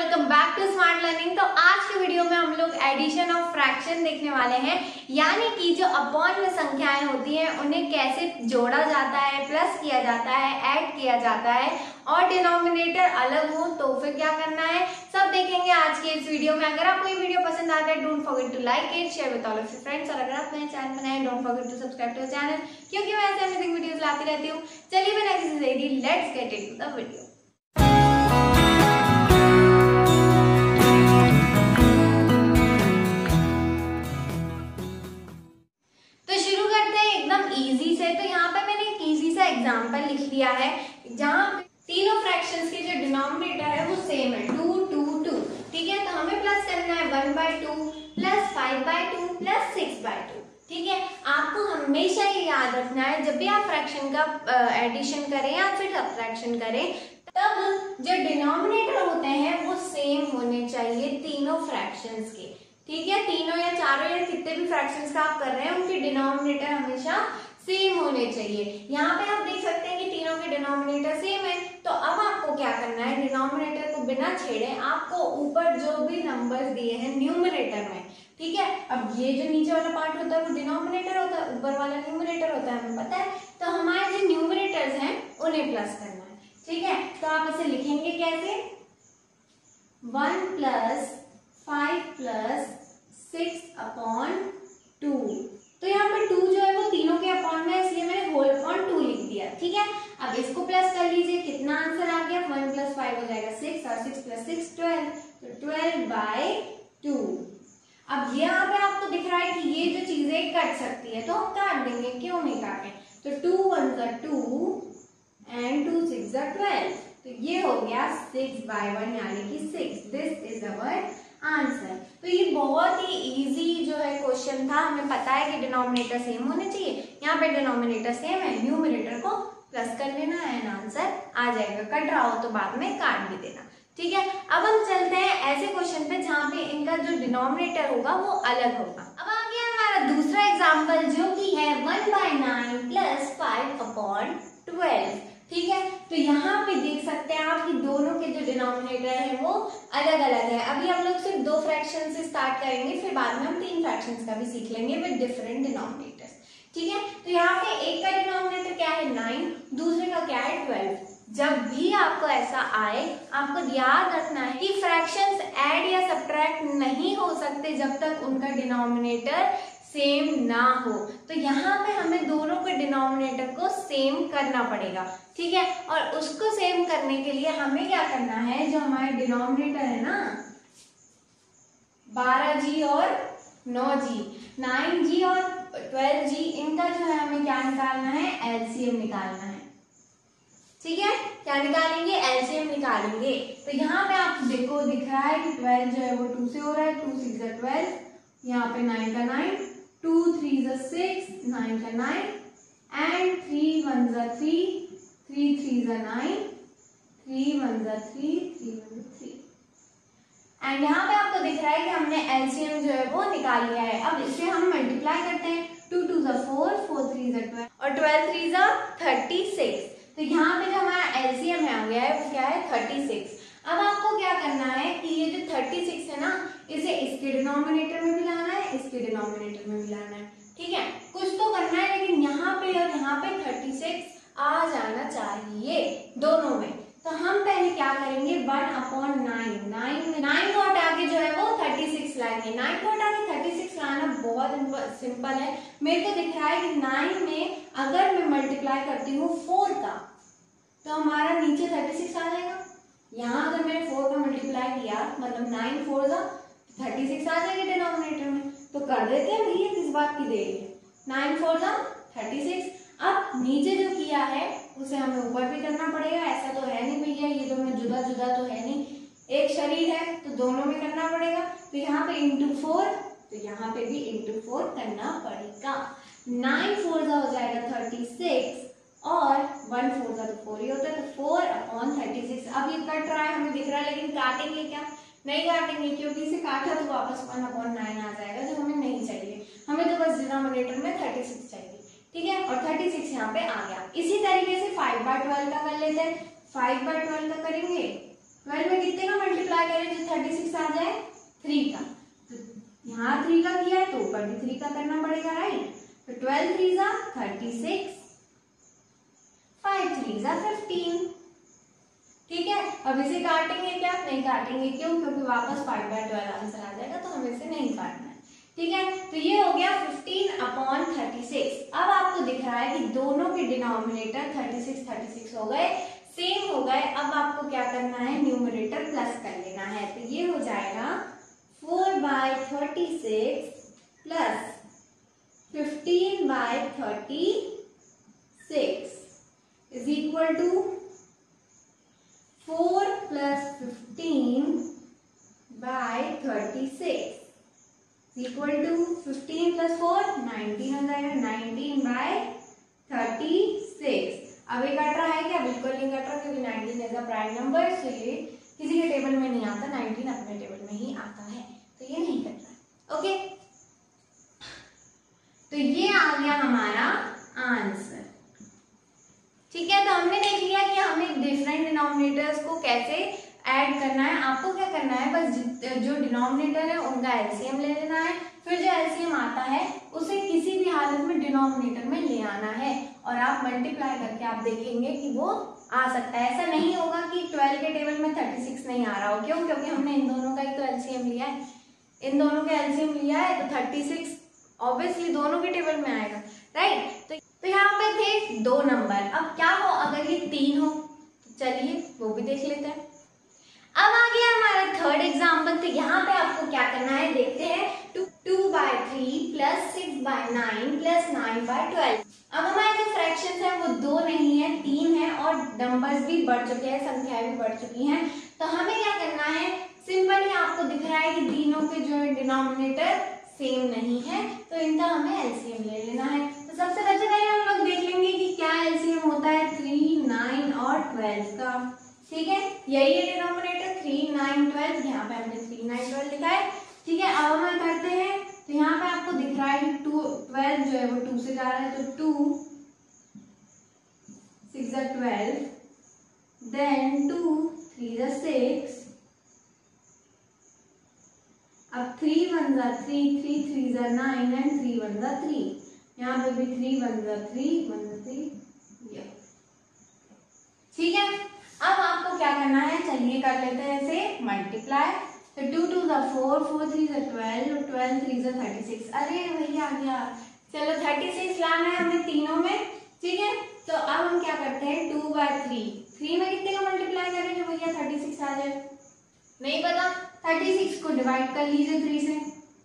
Welcome back to smart learning. तो आज के वीडियो में हम लोग एडिशन ऑफ फ्रैक्शन देखने वाले हैं, यानी कि जो अपॉन में संख्याएं होती हैं उन्हें कैसे जोड़ा जाता है, प्लस किया जाता है, ऐड किया जाता है और डिनोमिनेटर अलग हो तो फिर क्या करना है, सब देखेंगे आज के इस वीडियो में। अगर आपको ये वीडियो पसंद आता है don't forget to like it, share with all of your friends, और अगर आप नए चैनल पर नए हैं don't forget to subscribe to channel, क्योंकि मैं ऐसे अमेजिंग वीडियोस लाती रहती हूँ। चलिए बिना किसी देरी let's get into the video. Easy से, तो यहाँ पे मैंने एक इजी सा एग्जांपल लिख लिया है जहाँ तीनों फ्रैक्शंस के जो डिनोमिनेटर है वो सेम है 2 2 2। ठीक है, तो हमें प्लस करना है 1/2 प्लस 5/2 प्लस 6/2। ठीक है, आपको हमेशा ये याद रखना है जब भी आप फ्रैक्शन का एडिशन करें या फिर सब्ट्रैक्शन करें, तब जो डिनोमिनेटर होते हैं वो सेम होने चाहिए तीनों फ्रैक्शंस के। ठीक है, तीनों या चारों या कितने भी फ्रैक्शंस का आप कर रहे हैं उनके डिनोमिनेटर हमेशा सेम होने चाहिए। यहाँ पे आप देख सकते हैं कि तीनों के डिनोमिनेटर सेम है, तो अब आपको क्या करना है, डिनोमिनेटर को बिना छेड़े आपको ऊपर जो भी नंबर्स दिए हैं न्यूमरेटर में, ठीक है, अब ये जो नीचे वाला पार्ट होता है वो डिनोमिनेटर होता है, ऊपर वाला न्यूमरेटर होता है, हमें पता है। तो हमारे जो न्यूमरेटर्स हैं उन्हें प्लस करना है। ठीक है, तो आप इसे लिखेंगे कैसे, 1 + 5 + 6/2। तो यहाँ पर 2 जो है वो तीनों के अपॉन में, इसलिए मैंने होल अपॉन 2 लिख दिया। ठीक है, अब इसको प्लस कर लीजिए, कितना आंसर आ गया, 1 + 5 हो जाएगा 6 और 6 + 6 12, तो 12/2। अब यहाँ पे आपको दिख रहा है कि ये जो चीजें कट सकती है तो हम काट देंगे, क्यों नहीं काटें, तो 2 1 2 एंड 2 6 12, तो ये हो गया 6/1 यानी कि 6। This is our answer. तो ये बहुत ही इजी जो है क्वेश्चन था, हमें पता है कि डिनोमिनेटर सेम होने चाहिए, यहाँ पे डिनोमिनेटर सेम है, न्यूमरेटर को प्लस कर लेना एंड आंसर आ जाएगा। कट रहा हो तो बाद में काट भी देना। ठीक है, अब हम चलते हैं ऐसे क्वेश्चन पे जहाँ पे इनका जो डिनोमिनेटर होगा वो अलग होगा। अब आ गया हमारा दूसरा एग्जाम्पल जो कि है 1/9 + 5/12। ठीक है, तो यहाँ पे देख सकते हैं आप कि दोनों के जो डिनोमिनेटर है वो अलग अलग है। अभी हम लोग सिर्फ 2 फ्रैक्शन से स्टार्ट करेंगे, फिर बाद में हम 3 फ्रैक्शंस का भी सीख लेंगे विद डिफरेंट डिनोमिनेटर्स। ठीक है, तो यहाँ पे एक का डिनोमिनेटर क्या है 9, दूसरे का क्या है 12। जब भी आपको ऐसा आए आपको याद रखना है कि फ्रैक्शंस ऐड या सब्ट्रैक्ट नहीं हो सकते जब तक उनका डिनोमिनेटर सेम ना हो। तो यहाँ पे हमें दोनों के डिनोमिनेटर को सेम करना पड़ेगा। ठीक है, और उसको सेम करने के लिए हमें क्या करना है, जो हमारे डिनोमिनेटर है ना 12G और 9G, 9G और 12G, इनका जो है हमें क्या निकालना है, एलसीएम निकालना है। ठीक है, क्या निकालेंगे, एलसीएम निकालेंगे। तो यहाँ पे आप देखो दिख रहा है कि 12 जो है वो 2 से हो रहा है, 2 6 12, यहाँ पे 9 का 9, 2 3 6, 9 का 9 एंड 3 1 3, 3 3 9, 3 1 3, 3 1 3 एंड यहाँ पे आपको दिख रहा है कि हमने एलसीएम जो है वो निकाल लिया है। अब इसे हम मल्टीप्लाई करते हैं, 2 2 4, 4 3 12 और 12 3 36। तो यहाँ पे जो हमारा एलसीएम है आ गया है वो क्या है 36। अब आपको क्या करना है कि ये जो 36 है ना, इसे इसके डिनोमिनेटर में भी लाना है, इसके डिनोमिनेटर में भी लाना है। ठीक है, कुछ तो करना है, लेकिन यहाँ पे और यहाँ पे 36 आ जाना चाहिए दोनों में। तो हम पहले क्या करेंगे, 1/9, 9 को हटा के जो है वो 36 लाएंगे। 9 को हटा के 36 लाना बहुत सिंपल है। मेरे को दिख रहा है कि 9 में अगर मैं मल्टीप्लाई करती हूँ 4 का, तो हमारा नीचे 36 आ जाएगा। यहाँ अगर मैंने 4 का मल्टीप्लाई किया, मतलब 9 4 का 36 आ जाएगा डिनोमिनेटर में, तो कर देते हैं भैया, किस बात की देरी है, 9 4 36। अब नीचे जो किया है उसे हमें ऊपर भी करना पड़ेगा, ऐसा तो है नहीं भैया ये दोनों जुदा जुदा तो है नहीं, एक शरीर है तो दोनों में करना पड़ेगा। तो यहाँ पे इंटू 4, तो यहाँ पे भी इंटू 4 करना पड़ेगा। 9 4 हो जाएगा 36 और 1 4 का तो 4 ही होता है, तो 4/36। अब ये कट रहा है हमें दिख रहा है, लेकिन काटेंगे क्या, नहीं काटेंगे, क्योंकि इसे काटा तो वापस 1/9 आ जाएगा जो हमें नहीं चाहिए। हमें तो बस डिनोमिनेटर में 36 चाहिए। ठीक है, और 36 यहाँ पे आ गया। इसी तरीके से 5/12 का कर लेते हैं, 5/12 का करेंगे, 12 में कितने का मल्टीप्लाई मल्टीप्लाई करें जो 36 आ जाए 3 का, तो यहाँ 3 का किया है तो ऊपर भी 3 का करना पड़ेगा, राइट। तो 12 3 जा 36, 5 3 जा 15। ठीक है, अब इसे काटेंगे क्या? नहीं काटेंगे, क्यों? क्योंकि वापस 5/12 आंसर आ जाएगा, तो हमें इसे नहीं काटना है। ठीक है, तो ये हो गया 15/36। अब आपको दिख रहा है कि दोनों के डिनोमिनेटर 36 हो गए, सेम हो गए। अब आपको क्या करना है? न्यूमरेटर प्लस कर लेना है। तो ये हो जाएगा 4/36 plus 15/36 is equal to 4 plus 15/36 equal to 15 plus 4 19 हो जाएगा, 19/36। अब ये कट रहा है क्या? बिल्कुल नहीं कट रहा, क्योंकि 19 एज अ प्राइम नंबर, तो ये किसी के टेबल में नहीं आता, 19 अपने टेबल में ही आता है, तो ये नहीं कट रहा है। ओके, तो ये आ गया हमारा आंसर। ठीक है, तो हमने देख लिया कि हमें डिफरेंट डिनोमिनेटर्स को कैसे ऐड करना है। आपको क्या करना है? बस जो डिनोमिनेटर है उनका एलसीएम ले लेना है, फिर जो एलसीएम आता है उसे किसी भी हालत में डिनोमिनेटर में ले आना है, और आप मल्टीप्लाई करके आप देखेंगे कि वो आ सकता है। ऐसा नहीं होगा कि 12 के टेबल में 36 नहीं आ रहा हो, क्यों? क्योंकि हमने इन दोनों का ही तो एलसीएम लिया है, इन दोनों का एलसीएम लिया है, तो 36 ऑब्वियसली दोनों के टेबल में आएगा, राइट। तो यहाँ पे थे 2 नंबर। अब क्या हो अगर ये 3 हो? तो चलिए वो भी देख लेते हैं। अब आ गया हमारा थर्ड एग्जाम्पल। तो यहाँ पे आपको क्या करना है देखते हैं। 2/3 प्लस 6/9 प्लस 9/12। अब हमारे जो फ्रैक्शंस है वो 2 नहीं है, 3 है, और नंबर्स भी बढ़ चुके हैं, संख्याएं भी बढ़ चुकी हैं। तो हमें क्या करना है? सिंपली आपको दिख रहा है कि तीनों के जो डिनोमिनेटर सेम नहीं है, तो इनका हमें एलसीएम ले लेना है। तो सबसे पहले हम लोग देख लेंगे कि क्या एलसीएम होता है 3, 9 और 12 का। ठीक है, यही है डिनोमिनेटर 3, 9, 12। यहाँ पे हमने 3, 9, 12 लिखा है। ठीक है, अब हम करते हैं। तो यहाँ पे आपको दिख रहा है कि 12 जो है वो 2 से जा रहा है, तो 2 6 12, देन 2 3 6, अब 3 1 3, 3 3 9 एंड 3 1 3। यहाँ पे भी 3 1 3 1 3। ठीक है, अब आपको क्या करना है? चलिए कर लेते हैं इसे मल्टीप्लाई। तो 2 2 4, 4 3 12, 12 3 36। अरे भैया आ गया। चलो 36 लाना है हमें तीनों में। ठीक है, तो अब हम क्या करते हैं? 2/3। 3 में कितने का मल्टीप्लाई करें जो भैया 36 आ जाए? नहीं पता, 36 को डिवाइड कर लीजिए 3 से,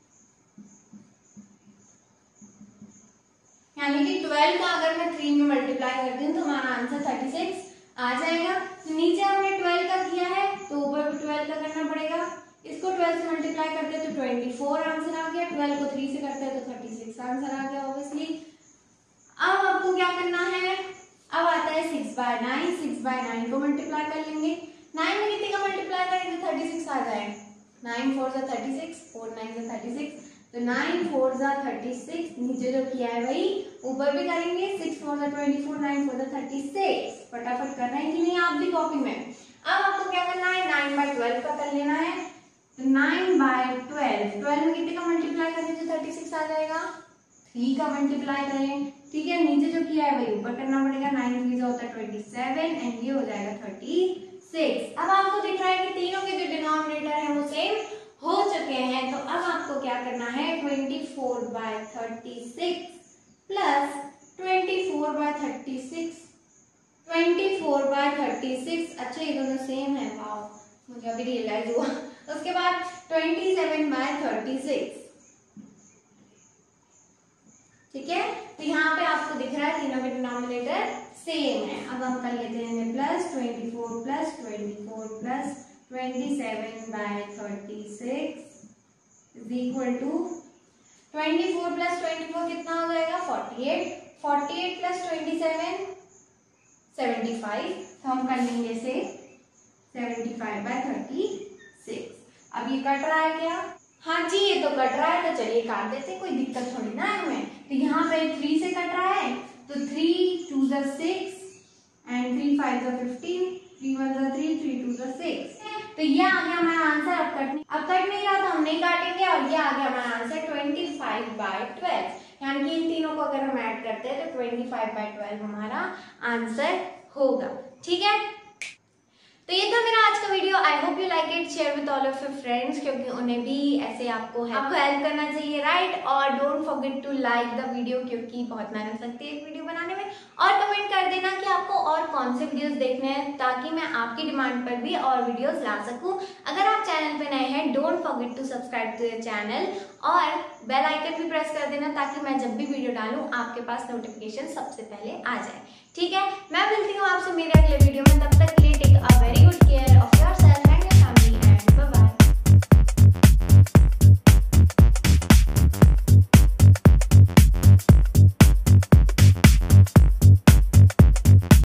यानी कि 12 का अगर मैं 3 में मल्टीप्लाई करती हूँ तो हमारा आंसर 36 आ जाएगा। तो नीचे हमने 12 का किया है तो ऊपर भी 12 का करना पड़ेगा। इसको 12 से मल्टीप्लाई करते हैं तो 24 आंसर आ गया। 12 को 3 से करते हैं तो 36 आंसर आ गया ऑब्वियसली। अब आपको क्या करना है? अब आता है 6/9। 6/9 को मल्टीप्लाई कर लेंगे। 9 में कितने का मल्टीप्लाई करेंगे? 36 आ जाए। 9 4 36, 4 9 36, तो 9 4 36। नीचे जो किया है वही ऊपर भी करेंगे। 6 4 24, 9 4 36। फटाफट कर रहे हैं कि नहीं आप भी कॉपी में? अब आपको क्या करना है? 9/12 का कर लेना है। तो 9/12, 12 में कितने का मल्टीप्लाई करें तो 36 आ जाएगा? 3 का मल्टीप्लाई करें। ठीक है, नीचे जो किया है वही ऊपर करना पड़ेगा। 9 3 होता है 27 एंड ये हो जाएगा 36। अब आपको दिख रहा है कि तीनों के जो डिनोमिनेटर है वो सेम हो चुके हैं। तो अब आपको क्या करना है? 24/36 प्लस 24/36। 24/36, अच्छा ये दोनों सेम है, वाओ मुझे अभी रियलाइज हुआ। उसके बाद 27/36। ठीक है, तो यहाँ पे आपको दिख रहा है तीनों के डिनोमिनेटर सेम है। अब हम कर लेते हैं plus 24 plus 24 plus 27/36 is equal to 24 plus 24 कितना हो जाएगा? 48। 48 प्लस 27 75। तो हम कर लेंगे इसे 75/36। अब ये कट रहा है क्या? हाँ जी, ये तो कट रहा है, तो चलिए काट देते, कोई दिक्कत थोड़ी ना है हमें। तो यहाँ पे 3 से कट रहा है, तो 3 2 6 एंड 3 5 15, 3 1 3, 3 2 6। है, तो ये आ गया हमारा आंसर। अब कट नहीं रहा तो हम नहीं काटेंगे, और ये आ गया हमारा आंसर 25/12, यानी कि इन तीनों को अगर हम ऐड करते हैं तो 25/12 हमारा आंसर होगा। ठीक है, तो ये था मेरा आज का video. I hope you like it, share with all of your friends, क्योंकि उन्हें भी ऐसे आपको हेल्प करना चाहिए, राइट। और don't forget to like the video, क्योंकि बहुत मेहनत लगती है एक वीडियो बनाने में। और कमेंट कर देना कि आपको और कौन से वीडियोस देखने हैं, ताकि मैं आपकी डिमांड पर भी और वीडियोस ला सकूं। अगर आप चैनल पे नए हैं, don't forget to subscribe to the channel, और बेल आइकन भी प्रेस कर देना, ताकि मैं जब भी वीडियो डालूं आपके पास नोटिफिकेशन सबसे पहले आ जाए। ठीक है, मैं मिलती हूँ आपसे मेरे